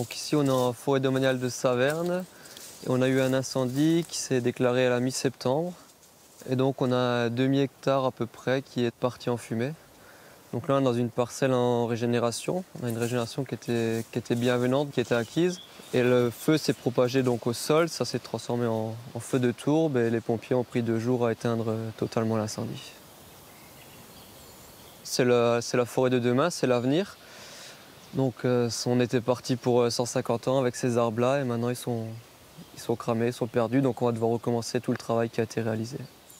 Donc ici on est en forêt domaniale de Saverne et on a eu un incendie qui s'est déclaré à la mi-septembre. Et donc on a 1/2 hectare à peu près qui est parti en fumée. Donc là on est dans une parcelle en régénération. On a une régénération qui était bienvenante, qui était acquise. Et le feu s'est propagé donc au sol, ça s'est transformé en feu de tourbe et les pompiers ont pris 2 jours à éteindre totalement l'incendie. C'est la forêt de demain, c'est l'avenir. Donc on était parti pour 150 ans avec ces arbres-là et maintenant ils sont cramés, ils sont perdus. Donc on va devoir recommencer tout le travail qui a été réalisé.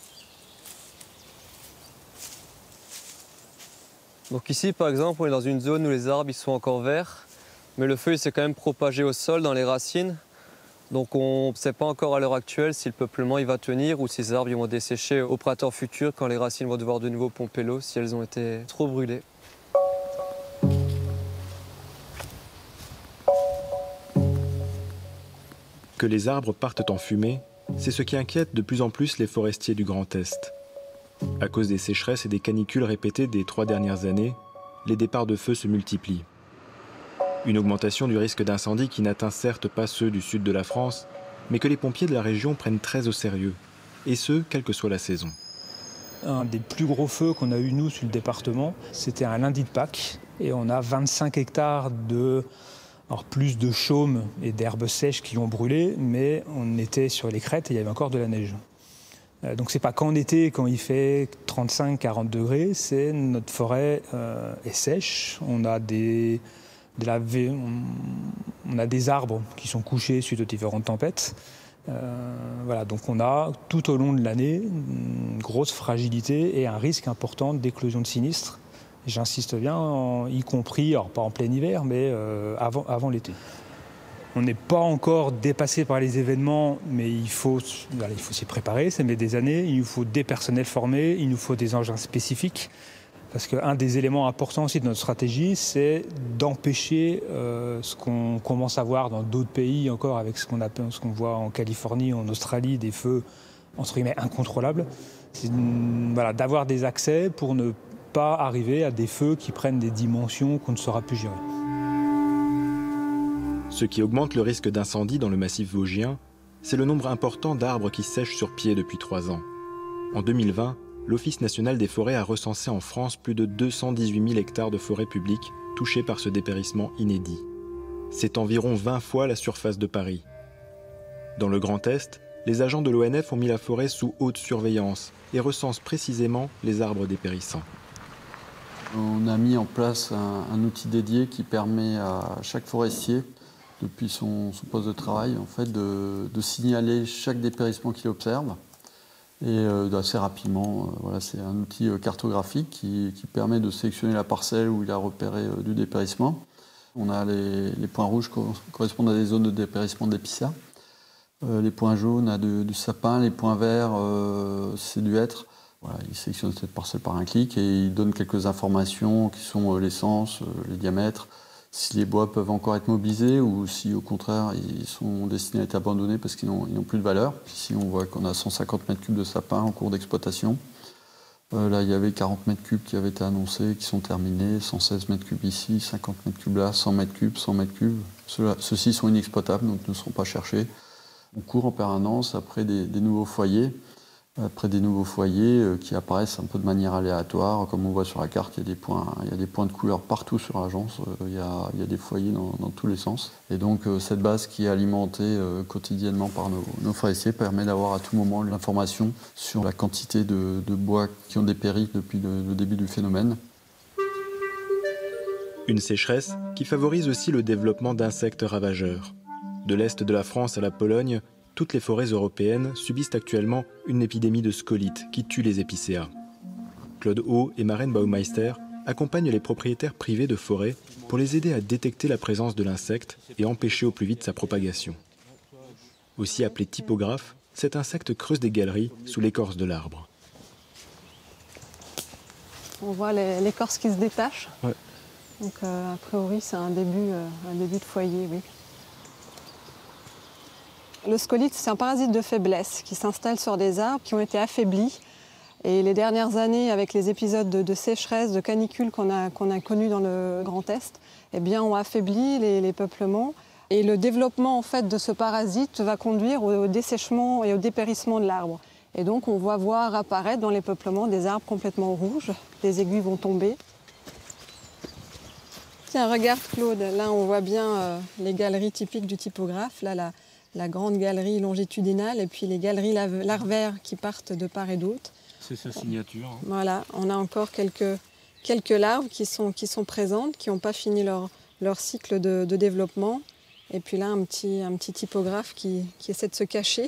Donc ici par exemple on est dans une zone où les arbres ils sont encore verts, mais le feu il s'est quand même propagé au sol dans les racines. Donc on ne sait pas encore à l'heure actuelle si le peuplement il va tenir ou si ces arbres ils vont dessécher au printemps futur quand les racines vont devoir de nouveau pomper l'eau si elles ont été trop brûlées. Que les arbres partent en fumée, c'est ce qui inquiète de plus en plus les forestiers du Grand Est. À cause des sécheresses et des canicules répétées des 3 dernières années, les départs de feu se multiplient. Une augmentation du risque d'incendie qui n'atteint certes pas ceux du sud de la France, mais que les pompiers de la région prennent très au sérieux, et ce, quelle que soit la saison. Un des plus gros feux qu'on a eu, nous, sur le département, c'était un lundi de Pâques, et on a 25 hectares plus de chaumes et d'herbes sèches qui ont brûlé, mais on était sur les crêtes et il y avait encore de la neige. Donc c'est pas qu'en été, quand il fait 35-40 degrés, c'est notre forêt est sèche. On a des arbres qui sont couchés suite aux différentes tempêtes. Donc on a tout au long de l'année une grosse fragilité et un risque important d'éclosion de sinistres. J'insiste bien, y compris, alors pas en plein hiver, mais avant l'été. On n'est pas encore dépassé par les événements, mais il faut s'y préparer, ça met des années. Il nous faut des personnels formés, il nous faut des engins spécifiques. Parce qu'un des éléments importants aussi de notre stratégie, c'est d'empêcher ce qu'on commence à voir dans d'autres pays encore, avec ce qu'on voit en Californie, en Australie, des feux entre guillemets incontrôlables. C'est d'avoir des accès pour ne pas arriver à des feux qui prennent des dimensions qu'on ne saura plus gérer. Ce qui augmente le risque d'incendie dans le massif vosgien, c'est le nombre important d'arbres qui sèchent sur pied depuis 3 ans. En 2020, l'Office national des forêts a recensé en France plus de 218 000 hectares de forêts publiques touchés par ce dépérissement inédit. C'est environ 20 fois la surface de Paris. Dans le Grand Est, les agents de l'ONF ont mis la forêt sous haute surveillance et recensent précisément les arbres dépérissants. On a mis en place un outil dédié qui permet à chaque forestier, depuis son poste de travail, en fait, de signaler chaque dépérissement qu'il observe. Et assez rapidement, c'est un outil cartographique qui permet de sélectionner la parcelle où il a repéré du dépérissement. On a les points rouges qui correspondent à des zones de dépérissement d'épicéas. Les points jaunes à du sapin, les points verts, c'est du hêtre. Voilà, il sélectionne cette parcelle par un clic et il donne quelques informations qui sont l'essence, les diamètres, si les bois peuvent encore être mobilisés ou si au contraire ils sont destinés à être abandonnés parce qu'ils n'ont plus de valeur. Ici on voit qu'on a 150 mètres cubes de sapin en cours d'exploitation. Là il y avait 40 mètres cubes qui avaient été annoncés, qui sont terminés, 116 mètres cubes ici, 50 mètres cubes là, 100 mètres cubes, 100 mètres cubes. Ceux-ci sont inexploitables donc ne seront pas cherchés. On court en permanence après des nouveaux foyers. Qui apparaissent un peu de manière aléatoire. Comme on voit sur la carte, il y a des points de couleur partout sur l'agence. Il y a des foyers dans tous les sens. Et donc cette base qui est alimentée quotidiennement par nos forestiers permet d'avoir à tout moment l'information sur la quantité de bois qui ont dépéri depuis le début du phénomène. Une sécheresse qui favorise aussi le développement d'insectes ravageurs. De l'est de la France à la Pologne, toutes les forêts européennes subissent actuellement une épidémie de scolytes qui tue les épicéas. Claude Haut et Maren Baumeister accompagnent les propriétaires privés de forêts pour les aider à détecter la présence de l'insecte et empêcher au plus vite sa propagation. Aussi appelé typographe, cet insecte creuse des galeries sous l'écorce de l'arbre. On voit l'écorce qui se détache. Ouais. Donc a priori c'est un début de foyer, oui. Le scolyte, c'est un parasite de faiblesse qui s'installe sur des arbres qui ont été affaiblis. Et les dernières années, avec les épisodes de sécheresse, de canicule qu'on a connus dans le Grand Est, eh bien, ont affaibli les peuplements. Et le développement en fait, de ce parasite va conduire au dessèchement et au dépérissement de l'arbre. Et donc on va voir apparaître dans les peuplements des arbres complètement rouges. Les aiguilles vont tomber. Tiens, regarde Claude, là on voit bien les galeries typiques du typographe. Là, la grande galerie longitudinale et puis les galeries larvaires qui partent de part et d'autre. C'est sa signature. Hein. Voilà, on a encore quelques larves qui sont présentes, qui n'ont pas fini leur cycle de développement. Et puis là, un petit typographe qui essaie de se cacher.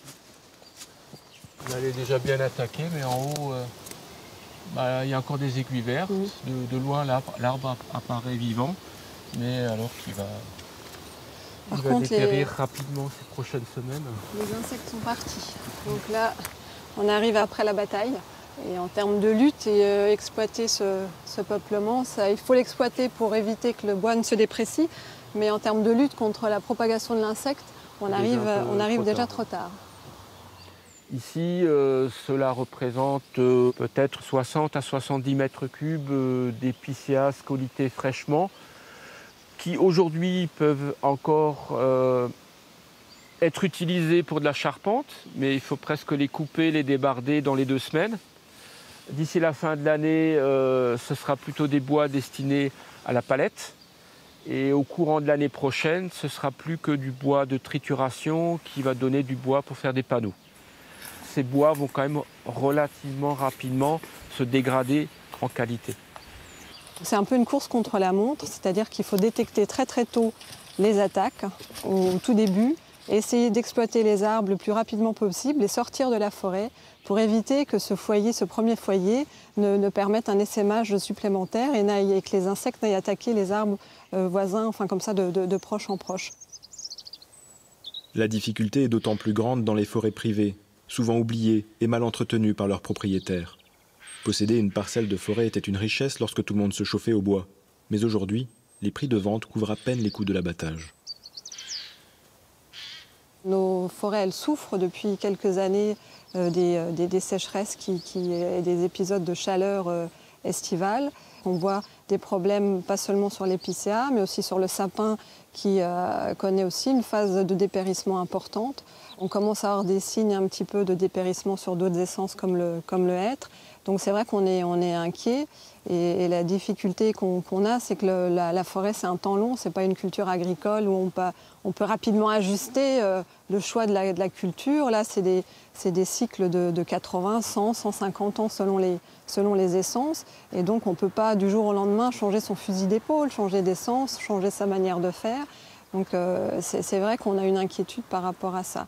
Là, elle est déjà bien attaquée, mais en haut, il y a encore des aiguilles vertes. De loin, l'arbre apparaît vivant, mais alors qu'il va, dépérir rapidement ces prochaines semaines. Les insectes sont partis. Donc là, on arrive après la bataille. Et en termes de lutte et exploiter ce peuplement, il faut l'exploiter pour éviter que le bois ne se déprécie. Mais en termes de lutte contre la propagation de l'insecte, on arrive déjà trop tard. Ici, cela représente peut-être 60 à 70 mètres cubes d'épicéas scolytés fraîchement, qui aujourd'hui peuvent encore être utilisés pour de la charpente, mais il faut presque les couper, les débarder dans les 2 semaines. D'ici la fin de l'année, ce sera plutôt des bois destinés à la palette. Et au courant de l'année prochaine, ce ne sera plus que du bois de trituration qui va donner du bois pour faire des panneaux. Ces bois vont quand même relativement rapidement se dégrader en qualité. C'est un peu une course contre la montre, c'est-à-dire qu'il faut détecter très très tôt les attaques au tout début, et essayer d'exploiter les arbres le plus rapidement possible et sortir de la forêt pour éviter que ce premier foyer ne permette un essaimage supplémentaire et que les insectes n'aillent attaquer les arbres voisins, enfin comme ça de proche en proche. La difficulté est d'autant plus grande dans les forêts privées, souvent oubliées et mal entretenues par leurs propriétaires. Posséder une parcelle de forêt était une richesse lorsque tout le monde se chauffait au bois. Mais aujourd'hui, les prix de vente couvrent à peine les coûts de l'abattage. Nos forêts, elles souffrent depuis quelques années des sécheresses et des épisodes de chaleur estivale. On voit des problèmes pas seulement sur l'épicéa, mais aussi sur le sapin qui connaît aussi une phase de dépérissement importante. On commence à avoir des signes un petit peu de dépérissement sur d'autres essences comme le hêtre. Donc c'est vrai qu'on est inquiet. Et la difficulté qu'on a, c'est que la forêt, c'est un temps long, ce n'est pas une culture agricole où on peut rapidement ajuster le choix de la culture. Là, c'est des cycles de 80, 100, 150 ans selon les essences. Et donc, on ne peut pas du jour au lendemain changer son fusil d'épaule, changer d'essence, changer sa manière de faire. Donc, c'est vrai qu'on a une inquiétude par rapport à ça.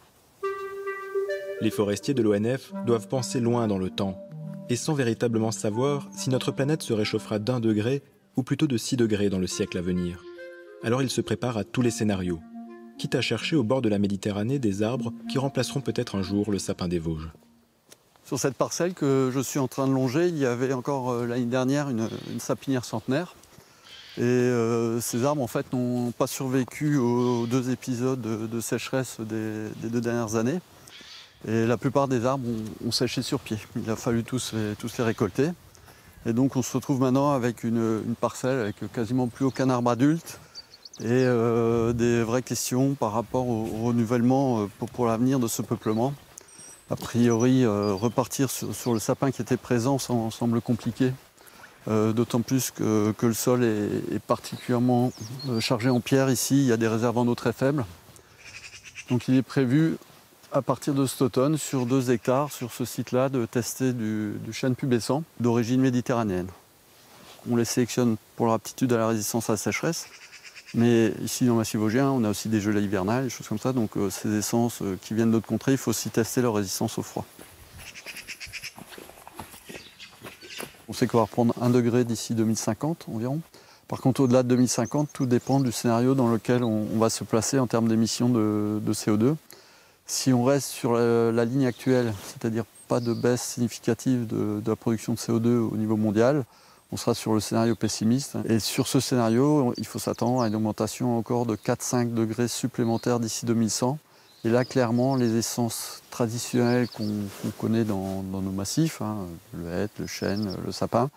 Les forestiers de l'ONF doivent penser loin dans le temps, et sans véritablement savoir si notre planète se réchauffera d'1 degré ou plutôt de 6 degrés dans le siècle à venir. Alors ils se préparent à tous les scénarios, quitte à chercher au bord de la Méditerranée des arbres qui remplaceront peut-être un jour le sapin des Vosges. Sur cette parcelle que je suis en train de longer, il y avait encore l'année dernière une sapinière centenaire. Et ces arbres en fait n'ont pas survécu aux 2 épisodes de sécheresse des 2 dernières années. Et la plupart des arbres ont séché sur pied. Il a fallu tous les récolter. Et donc on se retrouve maintenant avec une parcelle avec quasiment plus aucun arbre adulte et des vraies questions par rapport au renouvellement pour l'avenir de ce peuplement. A priori, repartir sur le sapin qui était présent semble compliqué, d'autant plus que le sol est particulièrement chargé en pierre ici. Il y a des réserves en eau très faibles. Donc il est prévu à partir de cet automne, sur 2 hectares, sur ce site-là, de tester du chêne pubescent d'origine méditerranéenne. On les sélectionne pour leur aptitude à la résistance à la sécheresse, mais ici dans le massif vosgien, on a aussi des gelées hivernales, des choses comme ça, donc ces essences qui viennent d'autres contrées, il faut aussi tester leur résistance au froid. On sait qu'on va reprendre 1 degré d'ici 2050 environ. Par contre, au-delà de 2050, tout dépend du scénario dans lequel on va se placer en termes d'émissions de CO2. Si on reste sur la ligne actuelle, c'est-à-dire pas de baisse significative de la production de CO2 au niveau mondial, on sera sur le scénario pessimiste. Et sur ce scénario, il faut s'attendre à une augmentation encore de 4-5 degrés supplémentaires d'ici 2100. Et là, clairement, les essences traditionnelles qu'on connaît dans nos massifs, le hêtre, le chêne, le sapin,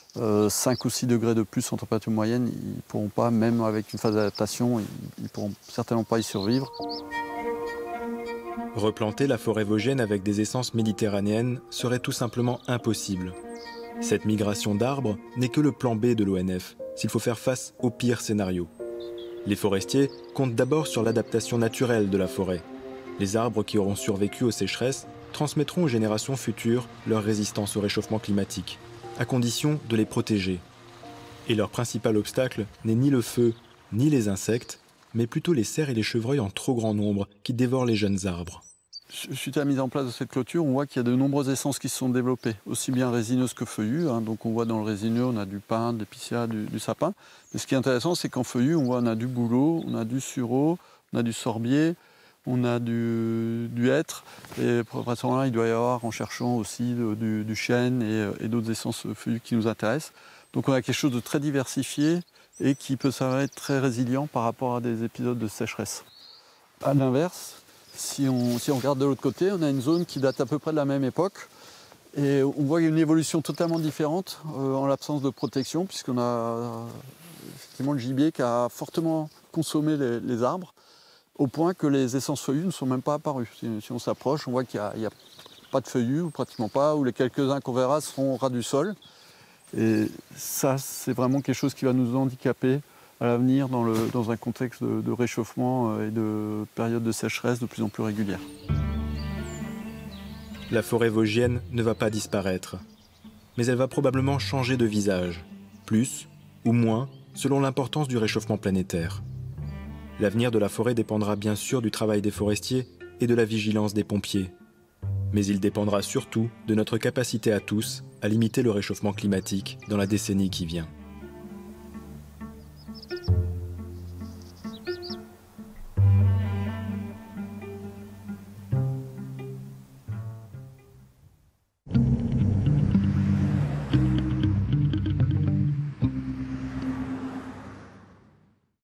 5 ou 6 degrés de plus en température moyenne, ils ne pourront pas, même avec une phase d'adaptation, ils ne pourront certainement pas y survivre. Replanter la forêt vosgienne avec des essences méditerranéennes serait tout simplement impossible. Cette migration d'arbres n'est que le plan B de l'ONF, s'il faut faire face au pire scénario. Les forestiers comptent d'abord sur l'adaptation naturelle de la forêt. Les arbres qui auront survécu aux sécheresses transmettront aux générations futures leur résistance au réchauffement climatique, à condition de les protéger. Et leur principal obstacle n'est ni le feu, ni les insectes, mais plutôt les cerfs et les chevreuils en trop grand nombre qui dévorent les jeunes arbres. Suite à la mise en place de cette clôture, on voit qu'il y a de nombreuses essences qui se sont développées, aussi bien résineuses que feuillues. Donc on voit dans le résineux, on a du pin, de l'épicéa, du sapin. Mais ce qui est intéressant, c'est qu'en feuillu, on a du bouleau, on a du sureau, on a du sorbier, on a du hêtre. Et à ce moment-là, il doit y avoir, en cherchant aussi, du chêne et d'autres essences feuillues qui nous intéressent. Donc on a quelque chose de très diversifié et qui peut s'avérer très résilient par rapport à des épisodes de sécheresse. À l'inverse, si on regarde de l'autre côté, on a une zone qui date à peu près de la même époque. Et on voit une évolution totalement différente en l'absence de protection, puisqu'on a effectivement le gibier qui a fortement consommé les arbres, au point que les essences feuillues ne sont même pas apparues. Si on s'approche, on voit qu'il n'y a pas de feuillus, ou pratiquement pas, ou les quelques-uns qu'on verra seront au ras du sol. Et ça, c'est vraiment quelque chose qui va nous handicaper à l'avenir dans un contexte de réchauffement et de période de sécheresse de plus en plus régulière. La forêt vosgienne ne va pas disparaître, mais elle va probablement changer de visage, plus ou moins selon l'importance du réchauffement planétaire. L'avenir de la forêt dépendra bien sûr du travail des forestiers et de la vigilance des pompiers. Mais il dépendra surtout de notre capacité à tous à limiter le réchauffement climatique dans la décennie qui vient.